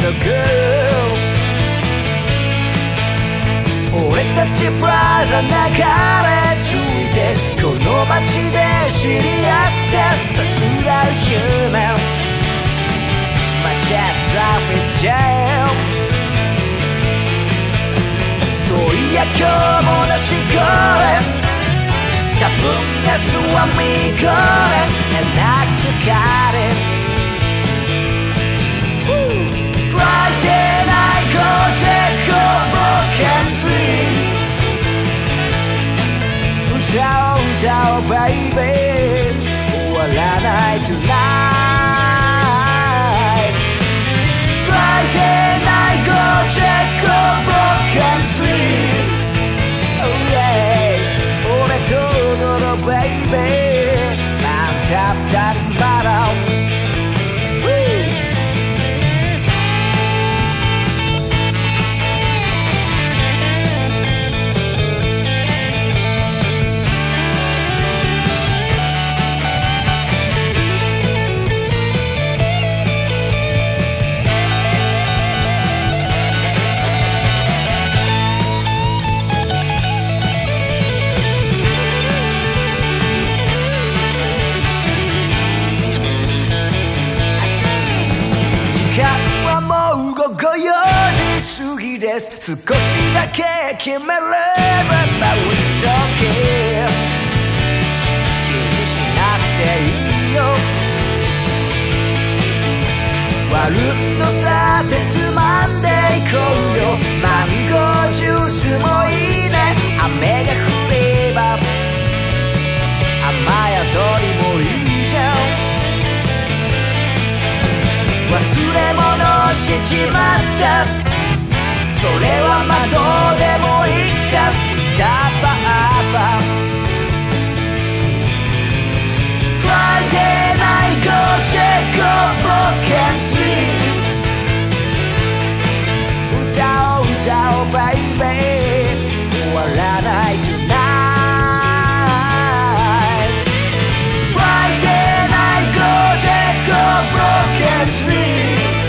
俺たちプラザ流れ着いてこの街で知り合ってさすらう夢街へトラフィックジャムそういや今日もなしこれ多分がすわみこれなくすかれFriday night go check your broken street 歌おう歌おう baby 終わらない tonight Friday night go check your broken street Oh yeah 俺と踊ろう baby なんたったりまだ少しだけ決めれば We don't care 気にしなくていいよ悪のさてつまんでいこうよマンゴージュースもいいね雨が降れば雨宿りもいいじゃん忘れ物しちまったそれはまあどうでもいいかってダバーバ Friday night go check your broken street 歌おう歌おう baby 終わらない tonight Friday night go check your broken street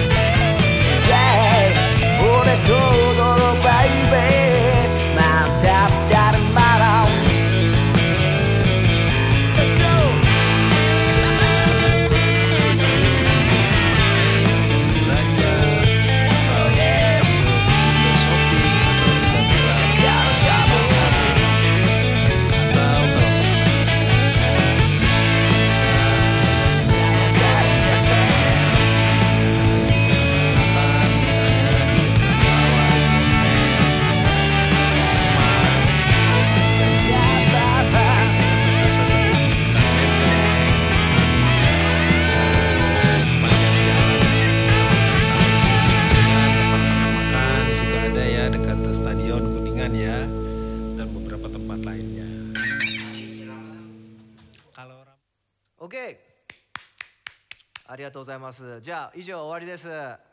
OK ありがとうございます。じゃあ以上終わりです。